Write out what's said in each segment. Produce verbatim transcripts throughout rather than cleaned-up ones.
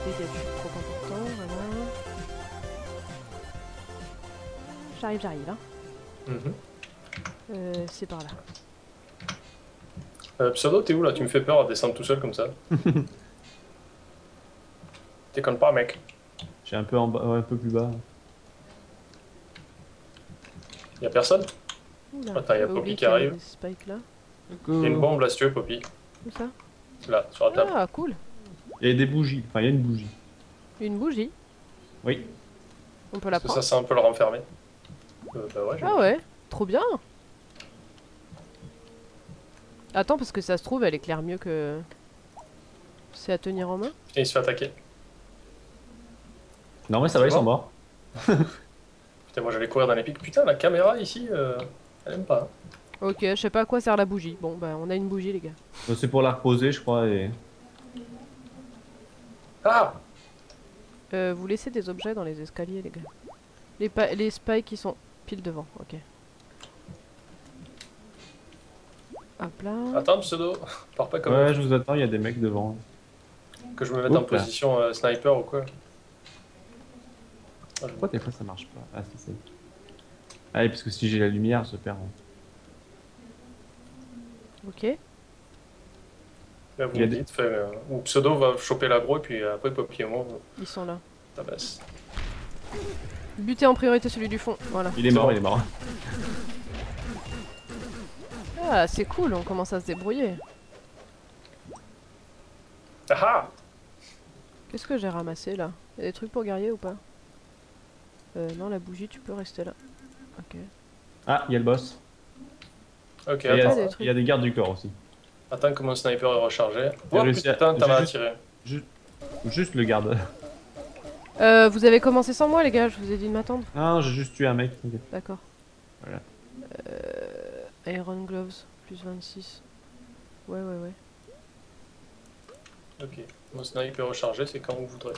dégâts trop important, voilà. J'arrive, j'arrive, hein. Mm-hmm. Euh, c'est par là. Euh, Pseudo, t'es où là? Tu me fais peur à descendre tout seul comme ça. Déconne pas, mec. J'ai un peu en bas, ouais, un peu plus bas. Y'a personne? Oula, Attends, y'a j'avais Poppy oublié qui qu'il y avait arrive. des spikes là. Y'a une bombe là si tu veux, Poppy. Où ça? Là, sur la table. Ah, cool. Il y a des bougies, enfin il y a une bougie. Une bougie. Oui. On peut la Parce que prendre. ça, c'est un peu le renfermer. Euh, bah ouais, Ah ouais, trop bien. Attends, parce que ça se trouve, elle éclaire mieux que... C'est à tenir en main. Et il se fait attaquer. Non mais ça va, ils C'est sont bon morts. Putain, moi j'allais courir dans les pics. Putain, la caméra ici, euh, elle aime pas. Hein. Ok, je sais pas à quoi sert la bougie. Bon, bah on a une bougie les gars. Euh, C'est pour la reposer je crois et... Ah! Euh, vous laissez des objets dans les escaliers les gars. Les, pa les spikes qui sont pile devant, ok. Hop là. Attends, pseudo. Pars pas comme Ouais, je vous attends, il y a des mecs devant. que je me mette en Oups là. position euh, sniper ou quoi. Ah, je- Pourquoi des fois ça marche pas? Ah si, c'est... Ah oui, parce que si j'ai la lumière, je perds. Ok. Là, vous Il y a me des- dites, fait, euh, ou pseudo va choper l'agro et puis euh, après Poppy et moi, Ils sont là. ça baisse. Butez en priorité celui du fond, voilà. Il est mort, il est mort. Ah, c'est cool, on commence à se débrouiller. Ah ah! Qu'est-ce que j'ai ramassé là? Y'a des trucs pour guerrier ou pas? Euh, non, la bougie, tu peux rester là. Ok. Ah, il y a le boss. Ok, Et il y a- attends. des trucs. il y a des gardes du corps aussi. Attends que mon sniper est rechargé. J'ai Oh réussi à- putain, t'as j'ai mal juste- attiré. Ju- Juste le garde. Euh, vous avez commencé sans moi les gars, je vous ai dit de m'attendre. Ah, j'ai juste tué un mec. t'inquiète. D'accord. Voilà. Euh, Iron Gloves, plus vingt-six. Ouais, ouais, ouais. Ok, mon sniper est rechargé, c'est quand vous voudrez.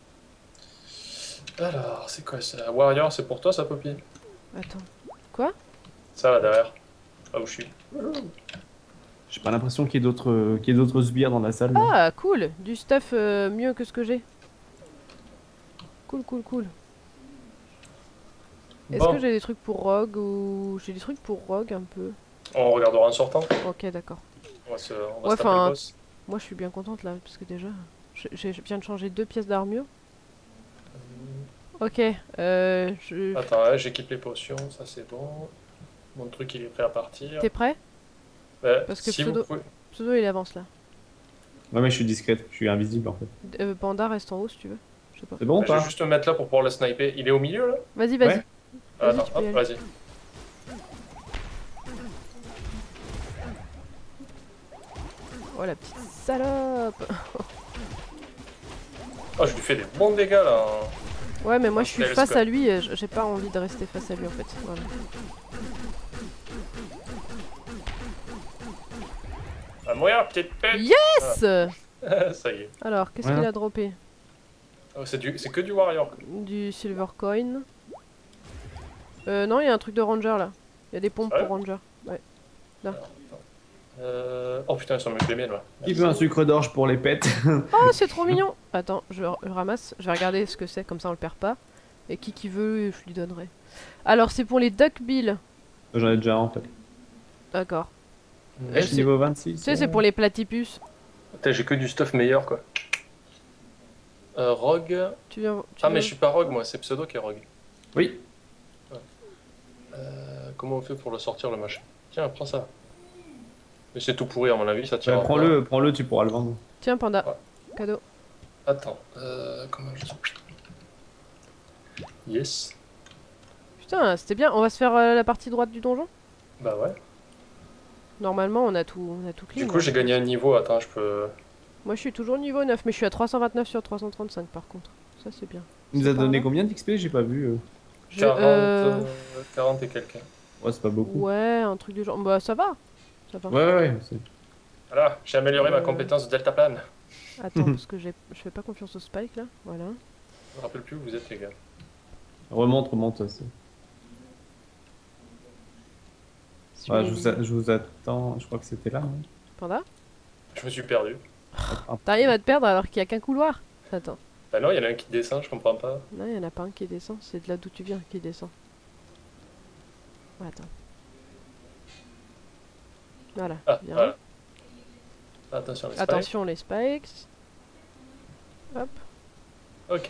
Alors, c'est quoi ça? Warrior, c'est pour toi ça, Poppy? Attends. Quoi? Ça là derrière. Ah, où je suis. J'ai pas l'impression qu'il y ait d'autres euh, qu'il y ait d'autres sbires dans la salle. là. Ah, cool! Du stuff euh, mieux que ce que j'ai. Cool, cool, cool. Est-ce Bon. que j'ai des trucs pour Rogue ou... J'ai des trucs pour Rogue un peu. On regardera en sortant. Ok, d'accord. On va se, on va Ouais, se taper enfin, le boss. Moi je suis bien contente là, parce que déjà, je, je- je viens de changer deux pièces d'armure. Ok, euh, je... Attends, ouais, j'équipe les potions, ça c'est bon. Mon truc il est prêt à partir. T'es prêt? Ouais, Parce que si pseudo- vous pouvez... Pseudo il avance là. Ouais, mais je suis discrète, je suis invisible en fait. Euh, Panda reste en haut si tu veux. Je sais pas. C'est bon ou je vais pas? juste me mettre là pour pouvoir le sniper. Il est au milieu là? Vas-y, vas-y. Ouais. Vas-y, Attends, tu peux y hop, aller. vas-y. Oh la petite salope! Oh, je lui fais des bons dégâts là. Ouais, mais moi je suis Stealth, face quoi. à lui et j- j'ai pas envie de rester face à lui en fait. Voilà. À mourir, petite pute! Yes! Ça y est. Alors, qu'est-ce Voilà. qu'il a droppé? Oh, c'est du... c'est que du warrior. quoi. Du silver coin. Euh, non, il y a un truc de ranger là. Il y a des pompes Sérieux pour ranger. Ouais. Euh... Oh putain, ils sont mieux que les miennes là. Qui veut un sucre d'orge pour les pets? Oh, c'est trop mignon! Attends, je, r- je ramasse, je vais regarder ce que c'est, comme ça on le perd pas. Et qui qui veut, je lui donnerai. Alors, c'est pour les duckbills. J'en ai déjà un en fait. D'accord. Je suis c'est- niveau Tu vingt-six. sais, c'est pour les platypus. Putain, j'ai que du stuff meilleur quoi. Euh, rogue. Tu viens. Tu Ah, mais viens- je suis pas rogue moi, c'est pseudo qui est rogue. Oui. Euh, comment on fait pour le sortir le machin? Tiens, prends ça. Mais c'est tout pourri à mon avis, ça Ouais, tire. prends-le, prends-le, tu pourras le vendre. Tiens, Panda. Ouais. Cadeau. Attends, euh, comment je... Yes. Putain, c'était bien. On va se faire euh, la partie droite du donjon? Bah ouais. Normalement, on a tout, on a tout clean. Du coup, là. j'ai gagné un niveau. Attends, je peux... Moi, je suis toujours niveau neuf, mais je suis à trois cent vingt-neuf sur trois cent trente-cinq par contre. Ça, c'est bien. Il nous C'est a par donné là. combien d'X P? J'ai pas vu. euh. Je- quarante, euh, euh, quarante et quelqu'un. Ouais, c'est pas beaucoup. Ouais, un truc du genre. Bah, ça va. Ça va. Ouais, ouais, ouais. c'est- Voilà, j'ai amélioré ma Euh. compétence de deltaplane. Attends, parce que j'ai- je fais pas confiance au spike là. Voilà. Je me rappelle plus où vous êtes les gars. Remonte, remonte. c'est- Si Ouais, vous je, vous a- je vous attends. Je crois que c'était là. hein. Panda? Je me suis perdu. T'arrives à te perdre alors qu'il y a qu'un couloir? Attends. Bah non, il y en a un qui descend, je comprends pas. Non, il y en a pas un qui descend, c'est de là d'où tu viens qui descend. Ouais, attends. Voilà, Ah, bien. voilà. Attention, les spikes. Attention les spikes. Hop. Ok.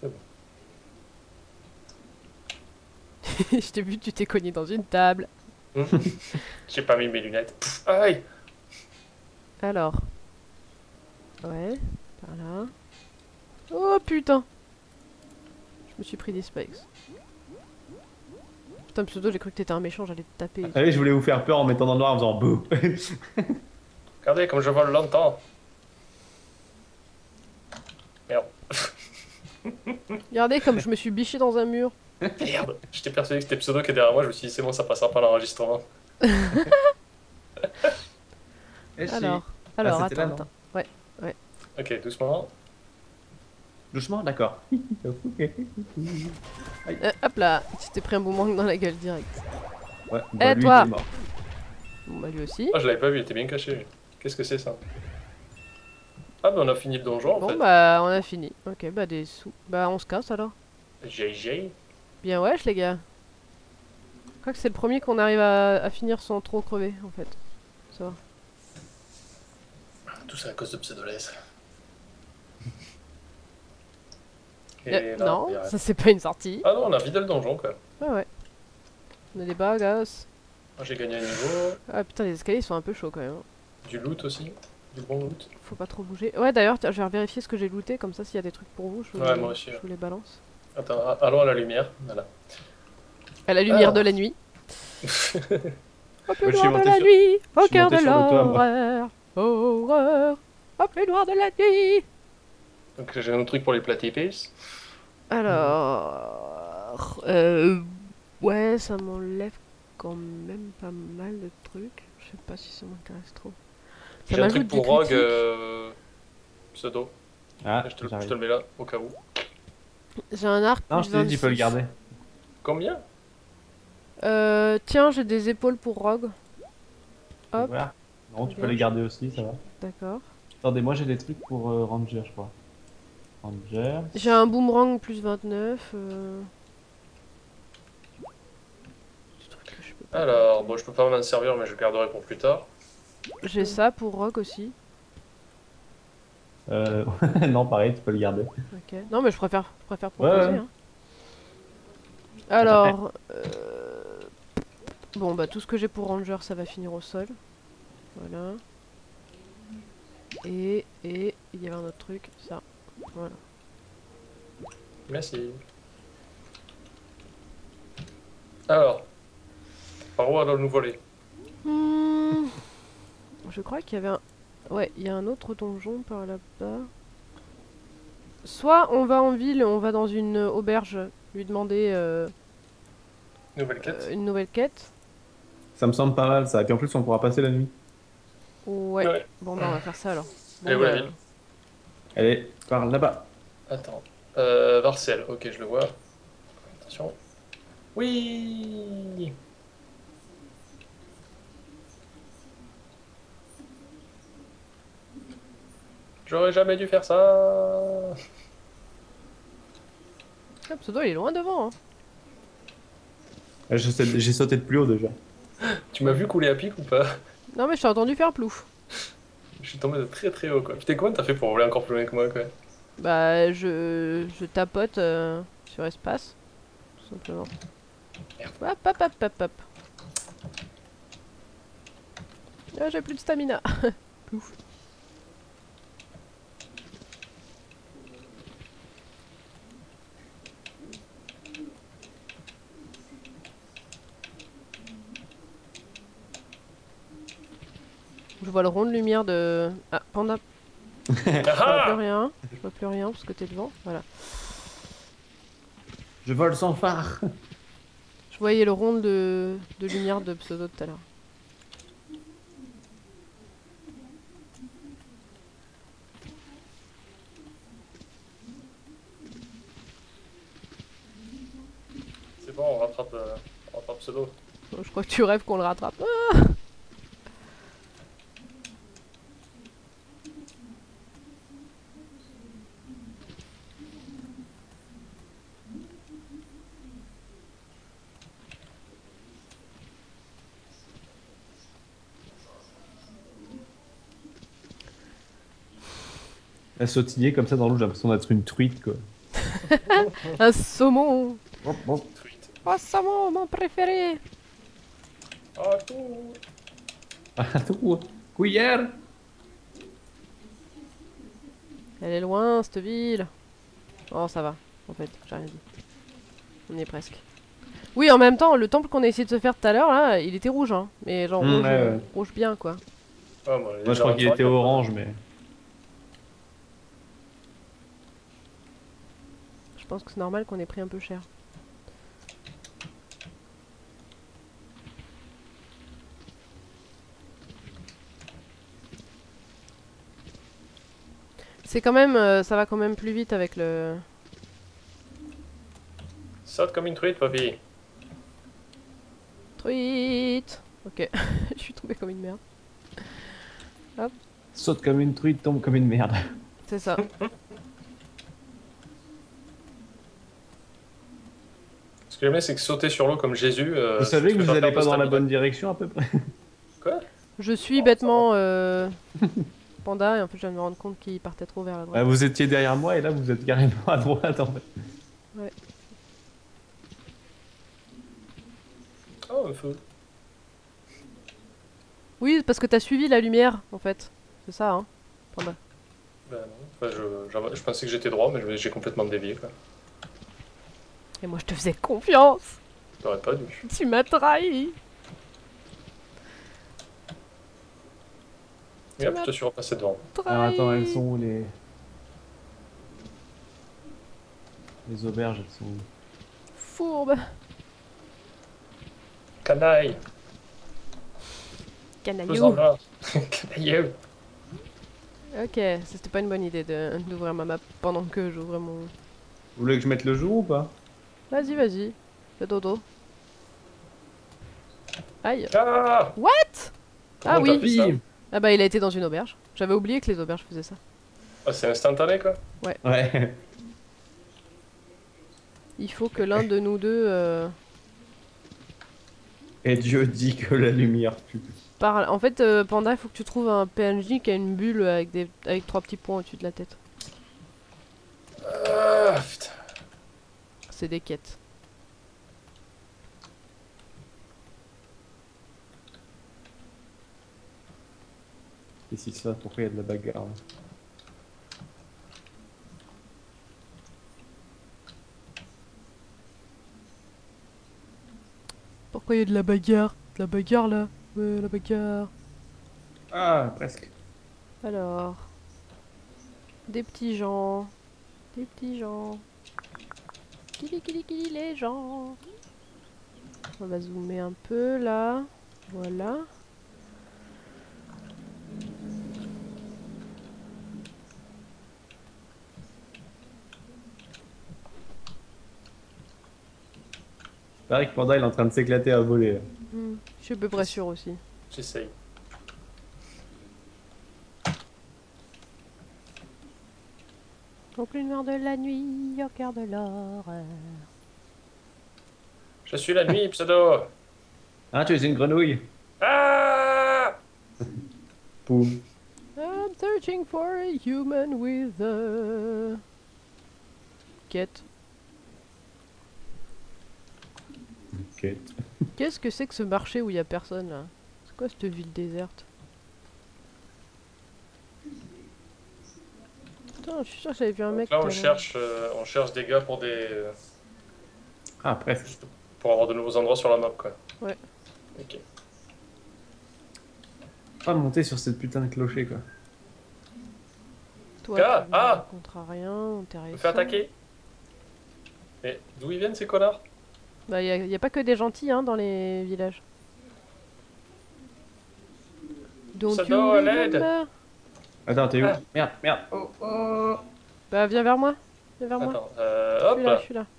Je t'ai vu, tu t'es cogné dans une table. J'ai pas mis mes lunettes. Pff, aïe. Alors. Ouais, par là. Oh putain. Je me suis pris des spikes. Putain, pseudo, j'ai cru que t'étais un méchant, j'allais te taper. Allez, je voulais vous faire peur en mettant dans le noir en faisant bouh. Regardez comme je vole longtemps. Merde. Regardez comme je me suis biché dans un mur. Merde. J'étais persuadé que c'était Pseudo qui est derrière moi, je me suis dit c'est bon, ça passera pas l'enregistrement. Alors, alors, c'était là, attends, non attends. Ok, doucement. Doucement, d'accord. Euh, hop là, tu t'es pris un boomerang dans la gueule direct. Ouais, Eh, bah, lui, toi il est mort. Bon bah lui aussi. Ah, je l'avais pas vu, il était bien caché. lui. Qu'est-ce que c'est ça? Ah, bah on a fini le donjon en Bon fait. bah on a fini. Ok, bah des sous. Bah on se casse alors. G G. Bien wesh les gars. Je crois que c'est le premier qu'on arrive à, à finir sans trop crever en fait. Ça va. Tout ça à cause de Pseudoless. Et Euh, là, non, il y a- ça c'est pas une sortie. Ah non, on a vidé le donjon quoi. Ouais ouais. On a des bagages. Moi j'ai gagné un niveau. Ah putain les escaliers sont un peu chauds quand même. Du loot aussi. Du bon loot. Faut pas trop bouger. Ouais d'ailleurs tiens, je vais vérifier ce que j'ai looté comme ça s'il y a des trucs pour vous je vous, Ouais, les, moi aussi, je ouais. vous les balance. Attends, a- allons à la lumière. Voilà. À la lumière Alors. de la nuit. Au plus Moi, je suis noir de monté la sur- nuit, au je suis cœur monté de sur le toit, moi. l'horreur. Horreur. Au plus noir de la nuit. Donc j'ai un truc pour les platypus. Alors... Euh... Ouais, ça m'enlève quand même pas mal de trucs. Je sais pas si ça m'intéresse trop. Ça J'ai un m'ajoute truc du pour Rogue critique. euh... Pseudo. Ah, je, te, le- je j'arrive. te le mets là, au cas où. J'ai un arc Non, plus je t'ai dit, tu peux le vingt-six. garder. Combien? Euh, tiens, j'ai des épaules pour Rogue. Hop. Voilà. Non, tu Ok. peux les garder aussi, ça va. D'accord. Attendez, moi j'ai des trucs pour euh, Ranger, je crois. Ranger. J'ai un boomerang plus vingt-neuf. Euh... des trucs que je peux pas Alors, bon, je peux pas m'en servir, mais je le garderai pour plus tard. J'ai ça pour Rogue aussi. Euh... non, pareil, tu peux le garder. Ok. Non, mais je préfère, je préfère Ouais, proposer. ouais. Hein. Alors, euh... bon bah tout ce que j'ai pour Ranger, ça va finir au sol. Voilà. Et et il y avait un autre truc, ça. Voilà. Merci. Alors, par où allons-nous voler? Hmm, Je crois qu'il y avait un. Ouais, il y a un autre donjon par là-bas. Soit on va en ville, on va dans une auberge lui demander euh, Nouvelle quête. euh, une nouvelle quête. Ça me semble pas mal ça. Et puis en plus, on pourra passer la nuit. Ouais. Ouais. Bon bah on va faire ça alors. Et Bon, où la bah, ville? Allez, par là-bas. Attends. Euh, Varcel, ok, je le vois. Attention. Oui. J'aurais jamais dû faire ça. ah, Pseudo il est loin devant. Hein. Ah, je sais- J'ai sauté de plus haut déjà. Tu m'as vu couler à pic ou pas? Non mais je t'ai entendu faire plouf. Je suis tombé de très très haut quoi. Putain, comment t'as fait pour voler encore plus loin que moi quoi? Bah je, je tapote euh, sur espace. Tout simplement. Merde. Hop hop hop hop hop. Ah, j'ai plus de stamina. Plouf. Je vois le rond de lumière de... Ah, Panda, je vois plus Ah rien. Je vois plus rien parce que t'es devant. Voilà. Je vole sans phare. Je voyais le rond de, de lumière de Pseudo tout à l'heure. C'est bon, on rattrape, euh, on rattrape Pseudo. Je crois que tu rêves qu'on le rattrape. Ah, À sautiller comme ça dans l'eau, j'ai l'impression d'être une truite quoi. Un saumon. Truite. Oh, saumon, mon préféré. Ah, tout. Ah, tout. Cuillère. Elle est loin, cette ville. Oh, ça va, en fait, j'ai rien dit. On y est presque. Oui, en même temps, le temple qu'on a essayé de se faire tout à l'heure, là, il était rouge, hein. Mais genre Mmh, rouge, ouais, euh, ouais. rouge bien, quoi. Ah, moi, Moi je crois qu'il était orange, mais. Je pense que c'est normal qu'on ait pris un peu cher. C'est quand même, euh, ça va quand même plus vite avec le... Saute comme une truite, papy. Truite. Ok, je suis tombée comme une merde. Saute comme une truite, tombe comme une merde. C'est ça. Ce que j'aime bien, c'est que sauter sur l'eau comme Jésus. euh, Vous c'est savez ce que vous doit allez faire pas de dans la stamina. bonne direction à peu près. Quoi? Je suis Oh, bêtement euh, panda et en fait je viens de me rendre compte qu'il partait trop vers la droite. Ah, vous étiez derrière moi et là vous êtes carrément à droite en fait. Oh, un feu. Oui, parce que t'as suivi la lumière en fait. C'est ça, hein, panda. Ben non. Enfin, je, j'avais- je pensais que j'étais droit, mais j'ai complètement dévié, quoi. Et moi je te faisais confiance. J'aurais pas dû. Tu m'as trahi. Et hop, je te suis repassé devant. Alors Trahi. attends, elles sont où les. Les auberges, elles sont où? Fourbe. Canaille. Canaillou. Faisons là. Canaillou. Ok, c'était pas une bonne idée de- d'ouvrir ma map pendant que j'ouvrais mon... Vous voulez que je mette le jour ou pas? Vas-y, vas-y. Fais dodo. Aïe. Ah What? Comment Ah t'as oui. fait ça Ah bah il a été dans une auberge. J'avais oublié que les auberges faisaient ça. Ah, c'est instantané, quoi. Ouais. Il faut que l'un de nous deux euh, Et Dieu dit que la lumière pue. parle. En fait, euh, Panda, il faut que tu trouves un P N J qui a une bulle avec, des... avec trois petits points au-dessus de la tête. Ah, putain. C'est des quêtes. Qu'est-ce qui se passe? Pourquoi il y a de la bagarre là? Pourquoi il y a de la bagarre? De la bagarre là? Ouais, la bagarre. Ah, presque. Alors. Des petits gens. Des petits gens. Kili kili kili les gens. On va zoomer un peu là. Voilà. Pareil que Panda il est en train de s'éclater à voler. là. Hmm, je suis à peu près sûr aussi. J'essaye. Au plus noir de la nuit, au cœur de l'horreur. Je suis la nuit, pseudo. Ah, tu es une grenouille? Ah Poum. I'm searching for a human with a... Quête. Ok. Qu'est-ce que c'est que ce marché où il y a personne là? C'est quoi cette ville déserte? Putain, je suis sûr que j'avais vu un Donc mec. là, tout on à l'heure. cherche, euh, on cherche des gars pour des, Ah, presque. pour avoir de nouveaux endroits sur la map, quoi. Ouais. Ok. Pas monter sur cette putain de clocher quoi. Toi, Ah, tu ne ah rencontreras rien, Je me intéressant. fais attaquer. Mais d'où ils viennent, ces connards? Bah, y a, y a pas que des gentils hein, dans les villages. Don't Ça you doit à l'aide. remember? Attends, t'es où? Ah. Merde, merde. Oh, oh. Bah, viens vers moi. Viens vers moi. Attends, euh, Je hop suis là, je suis là.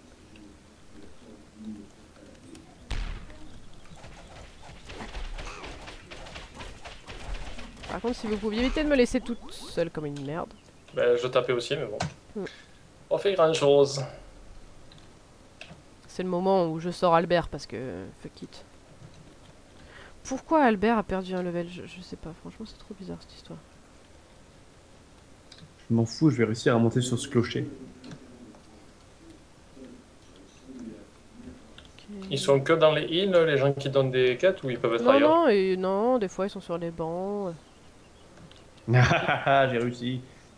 Par contre, si vous pouviez éviter de me laisser toute seule comme une merde. Ben, je tapais aussi, mais bon. Hmm. On fait grand chose. C'est le moment où je sors Albert parce que fuck it. Pourquoi Albert a perdu un level? je, je sais pas, franchement c'est trop bizarre cette histoire. Je Je m'en fous, je vais réussir à monter sur ce clocher. Ok. Ils sont que dans les îles, les gens qui donnent des quêtes, ou ils peuvent être Non, ailleurs? non, et non, des fois ils sont sur les bancs. Ah, j'ai réussi.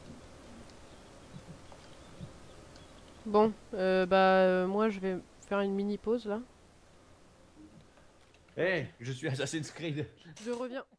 Bon, euh, bah euh, moi je vais faire une mini pause là. Eh, je suis Assassin's Creed. Je reviens.